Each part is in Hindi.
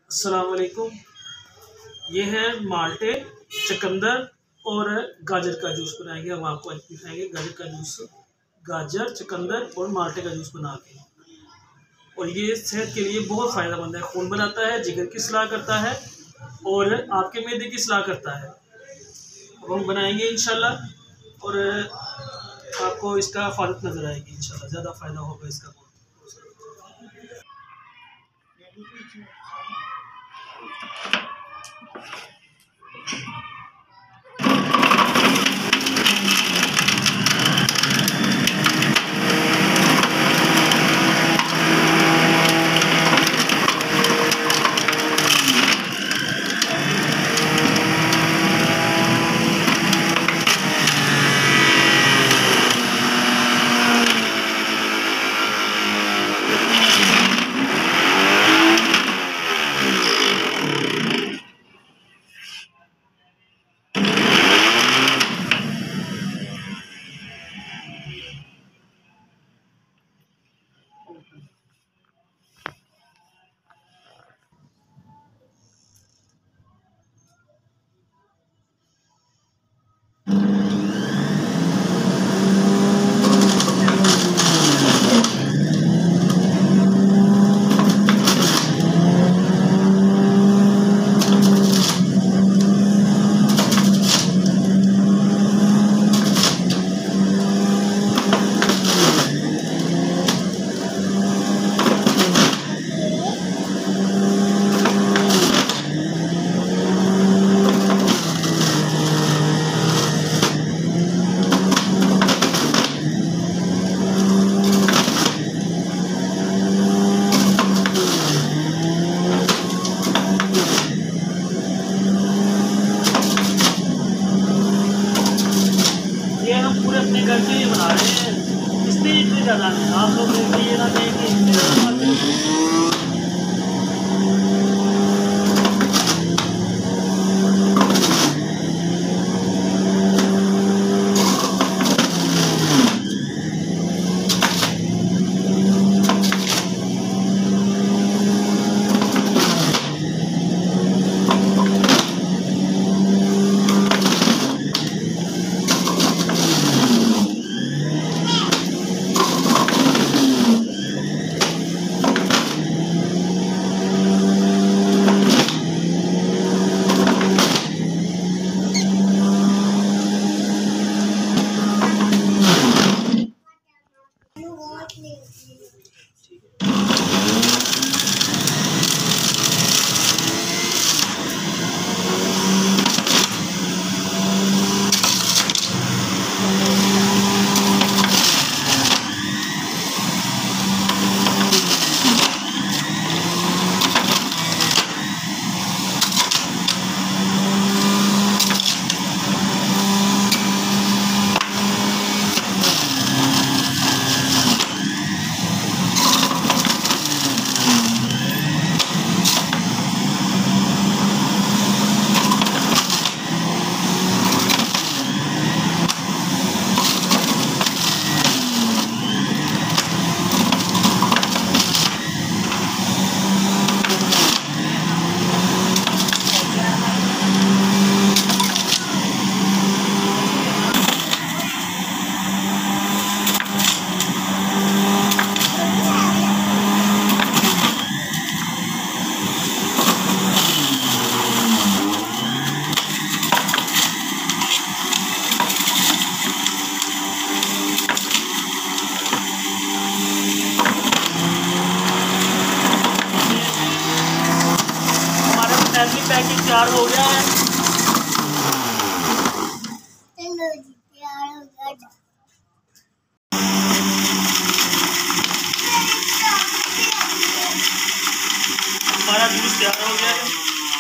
अस्सलाम वालेकुम। ये है माल्टे, चुकंदर और गाजर का जूस बनाएंगे। हम आपको आज दिखाएंगे गाजर का जूस, गाजर, चुकंदर और माल्टे का जूस बना के। और ये सेहत के लिए बहुत फ़ायदेमंद है, खून बनाता है, जिगर की सलाह करता है और आपके मैदे की सलाह करता है। अब हम बनाएंगे इंशाल्लाह और आपको इसका फ़ायदा नज़र आएगी इंशाल्लाह, ज़्यादा फ़ायदा होगा इसका। पूरे अपने घर के लिए बना रहे हैं, इसलिए इतने ज़्यादा नहीं। आप लोग ये ना कहें कि इतने ज़्यादा। फैमिली पैकेज तैयार हो गया है। हमारा जूस तैयार हो गया है।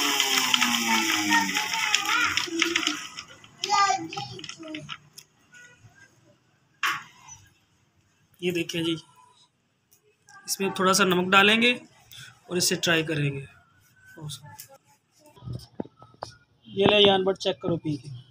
ये देखिए जी, इसमें थोड़ा सा नमक डालेंगे और इसे ट्राई करेंगे। ये ले यान, बट चेक करो पी के।